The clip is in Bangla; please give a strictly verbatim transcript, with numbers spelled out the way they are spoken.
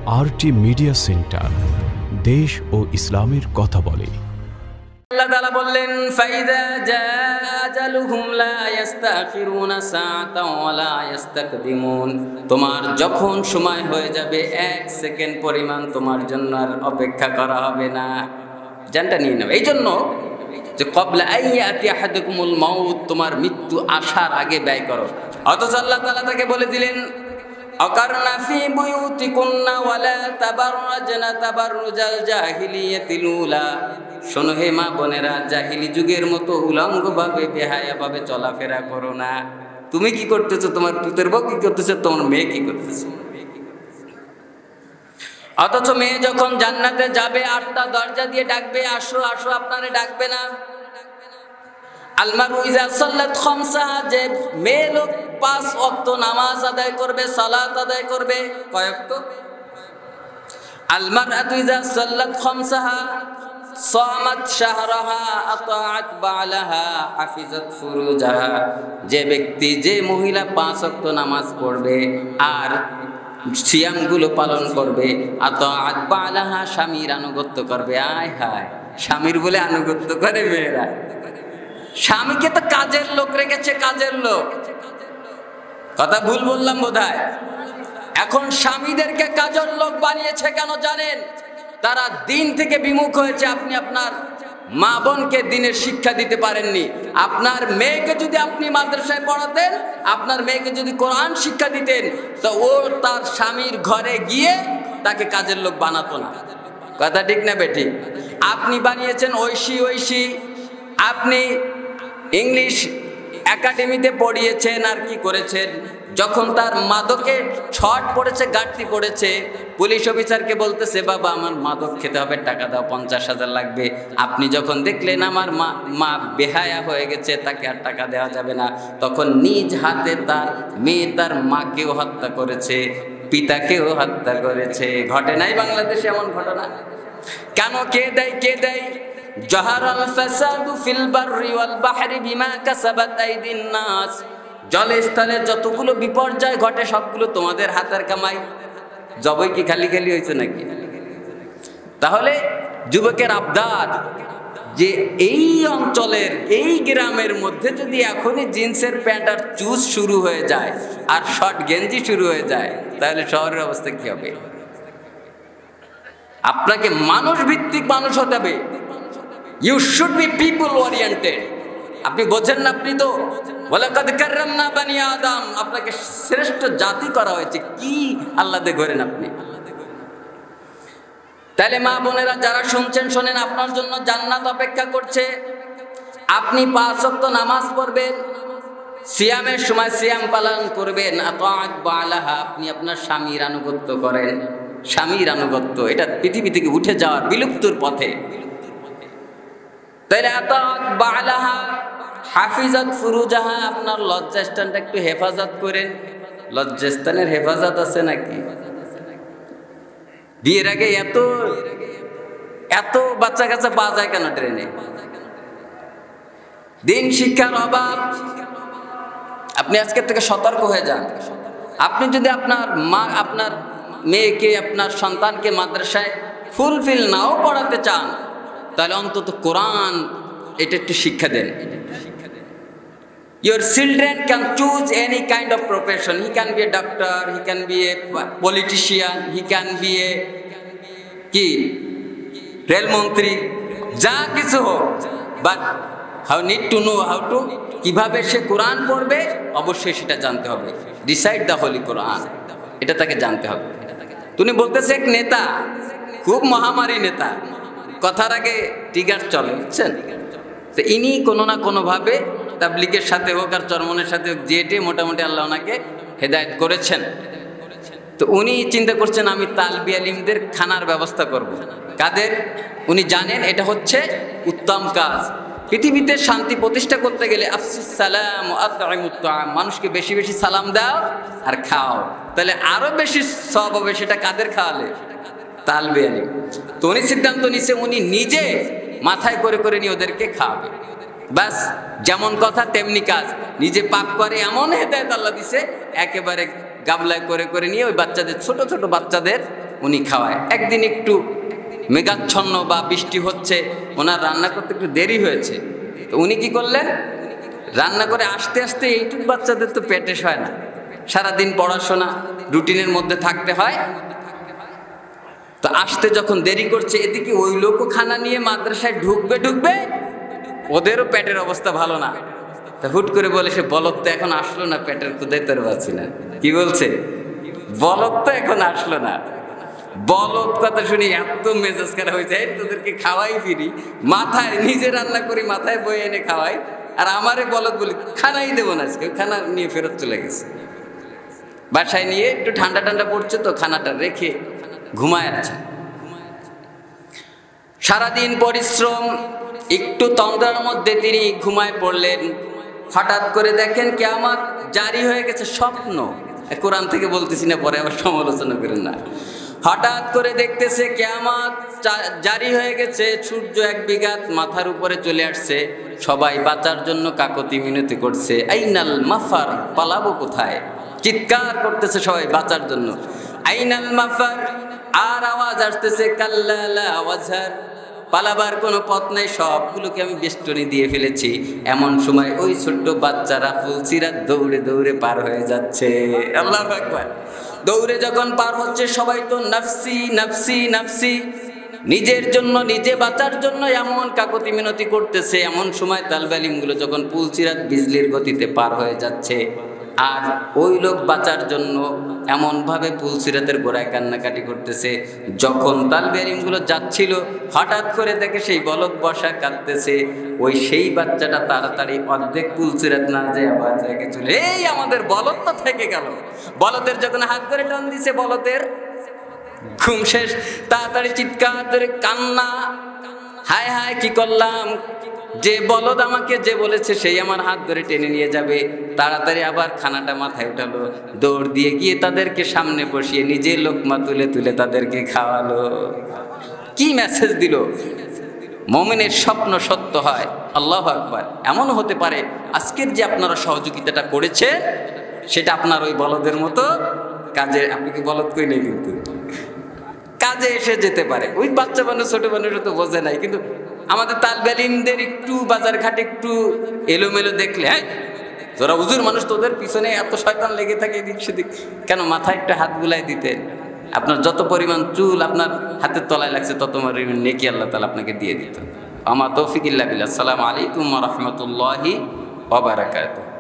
আরটি মিডিয়া সেন্টার, দেশ ও ইসলামের কথা বলে। আল্লাহ তাআলা বললেন, ফাইদা জাআ আজালুহুম লা ইস্তাখিরুনা সাআতাও ওয়া লা ইস্তাকদিমুন। তোমার যখন সময় হয়ে যাবে এক সেকেন্ড পরিমাণ তোমার জন্য আর অপেক্ষা করা হবে না। জানটা নিয়ে নাও। এই জন্য যে ক্বাবলা আইয়াতি আহাদুকুমুল মাউত, তোমার মৃত্যু আসার আগে ব্যয় করো। অথচ আল্লাহ তাআলা তাকে বলে দিলেন, আকারনা ফি বুয়ুতিকুন্না ওয়া লা তাবাররাজনা তাবাররুজাল জাহিলিয়াতিল উলা। শোনো হে মা বোনেরা, জাহিলি যুগের মতো উলঙ্গভাবে বেহায়াভাবে চলাফেরা করো না। তুমি কি করতেছো? তোমার পুতের বউ কি করতেছে? তোমার মেয়ে কি করতেছে? অথচ মেয়ে যখন জান্নাতে যাবে আটটা দরজা দিয়ে ডাকবে, আসো আসো, আপনারে ডাকবে না। আলমারু ইজা সাল্লাত খামসা, যে মেয়ে লোক পাঁচ ওয়াক্ত নামাজ আদায় করবে, সালাত আদায় করবে। কয় ওয়াক্ত? আলমারআতু ইজা সাল্লাত খামসাহা সামাত শাহরাহা আতাআত বালাহা হাফিজাত ফুরুজাহা। যে ব্যক্তি, যে মহিলা পাঁচ ওয়াক্ত নামাজ পড়বে আর সিয়ামগুলো পালন করবে, আতাআত বালাহা, স্বামীর আনুগত্য করবে। আয় হায়, স্বামীর বলে আনুগত্য করে মেয়েরা। স্বামীকে তো কাজের লোক রেখেছে, কাজের লোক। কথা ভুল বললাম বোধহয়। এখন স্বামীদেরকে কাজের লোক বানিয়েছে কেন জানেন? তারা দিন থেকে বিমুখ হয়েছে। আপনি আপনার মা বোনকে দিনের শিক্ষা দিতে পারেননি। আপনার মেয়েকে যদি আপনি মাদ্রাসায় পড়াতেন, আপনার মেয়েকে যদি কোরআন শিক্ষা দিতেন, তো ও তার স্বামীর ঘরে গিয়ে তাকে কাজের লোক বানাতো না। কথা ঠিক না বেঠিক? আপনি বানিয়েছেন ঐশী ঐশী। আপনি ইংলিশ একাডেমিতে পড়িয়েছেন আর কি করেছেন। যখন তার মাদকে ছট পড়েছে, ঘাটতি পড়েছে, পুলিশ অফিসারকে বলতেছে, বাবা আমার মাদক খেতে হবে, টাকা দাও, পঞ্চাশ হাজার লাগবে। আপনি যখন দেখলেন আমার মা মা বেহায়া হয়ে গেছে, তাকে আর টাকা দেওয়া যাবে না, তখন নিজ হাতে তার মেয়ে তার মাকেও হত্যা করেছে, পিতাকেও হত্যা করেছে। ঘটে নাই বাংলাদেশে এমন ঘটনা? কেন? কে দেয়? কে দেয়? জাহারাল ফাসাদু ফিল বাররি ওয়াল বাহরি বিমা কাসাবাত আইদিন নাস। জলে স্থলে যতগুলো বিপর্যয় ঘটে সবগুলো তোমাদের হাতের কামাই। জবই কি খালি খালি হয়েছে নাকি? তাহলে যুবকের আবদার যে এই অঞ্চলের, এই গ্রামের মধ্যে যদি এখনই জিন্সের প্যান্ট আর চুজ শুরু হয়ে যায় আর শর্ট গেঞ্জি শুরু হয়ে যায়, তাহলে শহরের অবস্থা কি হবে? আপনাকে মানুষ ভিত্তিক মানুষ হতে হবে। You should be people oriented. আপনি বোঝেন না? আপনি তো ওয়ালাকাদ কাররামনা বানি আদম, আপনাকে শ্রেষ্ঠ জাতি করা হয়েছে। কি আল্লাহতে করেন আপনি? তাহলে মা বোনেরা যারা শুনছেন, শোনেন, আপনার জন্য জান্নাত অপেক্ষা করছে। আপনি পাঁচ ওয়াক্ত নামাজ পড়বেন, সিয়ামের সময় সিয়াম পালন করবেন, আতাআত বালাহা, আপনি আপনার স্বামীর আনুগত্য করেন। স্বামীর আনুগত্য এটা পৃথিবী থেকে উঠে যাওয়ার, বিলুপ্তর পথে। তাহলে আতাআত বালাহা হাফিজাত ফুরুজাহা, আপনার লজ্জাস্থানটা একটু হেফাজত করেন। লজ্জাস্থানের হেফাজত আছে নাকি? বিয়ের আগে এত এত বাচ্চা কাচ্চা বাজায় কেন ট্রেনে? দিন শিক্ষার অভাব। আপনি আজকে থেকে সতর্ক হয়ে যান। আপনি যদি আপনার মা, আপনার মেয়েকে, আপনার সন্তানকে মাদ্রাসায় ফুলফিল নাও পড়াতে চান, তাহলে অন্তত কোরআন এটা একটু শিক্ষা দেন। Your children can choose any kind of profession. He can be a doctor, he can be a politician, he can be a কি রেলমন্ত্রী, যা কিছু হোক, but how need to know how to, কিভাবে সে কোরআন পড়বে অবশ্যই সেটা জানতে হবে। রিসাইট দ্য হোলি কোরআন, এটা তাকে জানতে হবে। তুমি বলতেছে এক নেতা, খুব মহামারী নেতা, কথার আগে টিগার চলে, বুঝছেন? তো ইনি কোনো না কোনোভাবে তাবলিগের সাথে হোক আর চরমনের সাথে হোক, যেটে মোটামুটি আল্লাহ ওনাকে হেদায়েত করেছেন। তো উনি চিন্তা করছেন আমি তালবি আলিমদের খানার ব্যবস্থা করব। কাদের? উনি জানেন এটা হচ্ছে উত্তম কাজ। পৃথিবীতে শান্তি প্রতিষ্ঠা করতে গেলে আফসিস সালাম ওয়া আতঈমুত তাআম, মানুষকে বেশি বেশি সালাম দাও আর খাও, তাহলে আরো বেশি সওয়াব হবে। সেটা কাদের খাওয়ালে? তালবি আলিম। তো উনি সিদ্ধান্ত নিছে উনি নিজে মাথায় করে করে নিয়ে ওদেরকে খাওয়াবে। বাস, যেমন কথা তেমনি কাজ। নিজে পাক করে এমন হেদায়েত আল্লাহ দিছে, একেবারে গামলায় করে করে নিয়ে ওই বাচ্চাদের, ছোট ছোট বাচ্চাদের উনি খাওয়ায়। একদিন একটু মেঘাচ্ছন্ন বা বৃষ্টি হচ্ছে, ওনার রান্না করতে একটু দেরি হয়েছে, তো উনি কি করলেন, রান্না করে আসতে আসতে এইটুকু বাচ্চাদের তো পেটে হয় না, সারাদিন পড়াশোনা রুটিনের মধ্যে থাকতে হয়, তো আসতে যখন দেরি করছে, এদিকে ওই লোকও খানা নিয়ে মাদ্রাসায় ঢুকবে ঢুকবে ওদেরও পেটের অবস্থা ভালো না। তা হুট করে বলে, সে বলদ তো এখন আসলো না, পেটের ক্ষুধায় তোর পাচ্ছি না। কি বলছে, বলদ তো এখন আসলো না। বলদ কথা শুনি এত মেজাজ খারাপ হয়েছে, তোদেরকে খাওয়াই ফিরি, মাথায় নিজে রান্না করি, মাথায় বয়ে এনে খাওয়াই, আর আমারে বলদ বলি খানাই দেবো না আজকে। খানা নিয়ে ফেরত চলে গেছে, বাসায় নিয়ে একটু ঠান্ডা ঠান্ডা পড়ছে তো খানাটা রেখে ঘুমায় আছে। সারাদিন পরিশ্রম, একটু তন্দ্রার মধ্যে তিনি ঘুমায় পড়লেন। হঠাৎ করে দেখেন কিয়ামত জারি হয়ে গেছে। স্বপ্ন, কোরআন থেকে বলতেছি না, পরে আবার সমালোচনা করেন না। হঠাৎ করে দেখতেছে কিয়ামত জারি হয়ে গেছে, সূর্য এক বিঘাত মাথার উপরে চলে আসছে। সবাই বাঁচার জন্য কাকতি মিনতি করছে, আইনাল মাফার, পালাবো কোথায়, চিৎকার করতেছে সবাই বাঁচার জন্য, আইনাল মাফার। আর আওয়াজ আসতেছে কাল্লা লা ওয়াজহার, পালাবার কোনো পথ নাই, সবগুলোকে আমি বেষ্টনী দিয়ে ফেলেছি। এমন সময় ওই ছোট্ট বাচ্চারা ফুলসিরাত দৌড়ে দৌড়ে পার হয়ে যাচ্ছে। আল্লাহু আকবার। দৌড়ে যখন পার হচ্ছে, সবাই তো নাফসি নাফসি নাফসি, নিজের জন্য, নিজে বাঁচার জন্য এমন কাকতি মিনতি করতেছে। এমন সময় তালবে ইলমগুলো যখন ফুলসিরাত বিজলির গতিতে পার হয়ে যাচ্ছে, আর ওই লোক বাঁচার জন্য এমনভাবে পুলসিরাতের গোড়ায় কান্নাকাটি করতেছে। যখন তালবে ইলমগুলো যাচ্ছিল, হঠাৎ করে দেখে সেই বলদ বসা কাঁদতেছে। ওই সেই বাচ্চাটা তাড়াতাড়ি অর্ধেক পুলসিরাত না যায় আবার জায়গায় চলে, এই আমাদের বলদ তো থেকে গেল। বলদের যখন হাত ধরে টান দিছে, বলদের ঘুম শেষ। তাড়াতাড়ি চিৎকার ধরে কান্না, হায় হায় কি করলাম, যে বলদ আমাকে যে বলেছে সেই আমার হাত ধরে টেনে নিয়ে যাবে। তাড়াতাড়ি আবার খানাটা মাথায় উঠালো, দৌড় দিয়ে গিয়ে তাদেরকে সামনে বসিয়ে নিজে লোকমা তুলে তুলে তাদেরকে খাওয়ালো। কি মেসেজ দিল, মুমিনের স্বপ্ন সত্য হয়। আল্লাহু আকবার। এমনও হতে পারে আজকের যে আপনারা সহযোগিতাটা করেছেন, সেটা আপনার ওই বলদের মতো কাজে, আপনি কি বলদ কই নেই, কিন্তু কাজে এসে যেতে পারে। ওই বাচ্চা মানুষ, ছোট মানুষও তো বোঝে নাই, কিন্তু আমাদের তালবে ইলমদের একটু বাজার ঘাটে একটু এলোমেলো দেখলে, হ্যাঁ তোরা হুজুর মানুষ, তোদের পিছনে এত শয়তান লেগে থাকে এদিক সেদিক, কেন মাথায় একটা হাত বুলাই দিতেন। আপনার যত পরিমাণ চুল আপনার হাতের তলায় লাগছে, তত পরিমাণ নেকি আল্লাহ তাআলা আপনাকে দিয়ে দিত। আমা তৌফিক ইল্লা বিল্লাহ। আসসালামু আলাইকুম ওয়া রাহমাতুল্লাহি ওয়া বারাকাতুহু।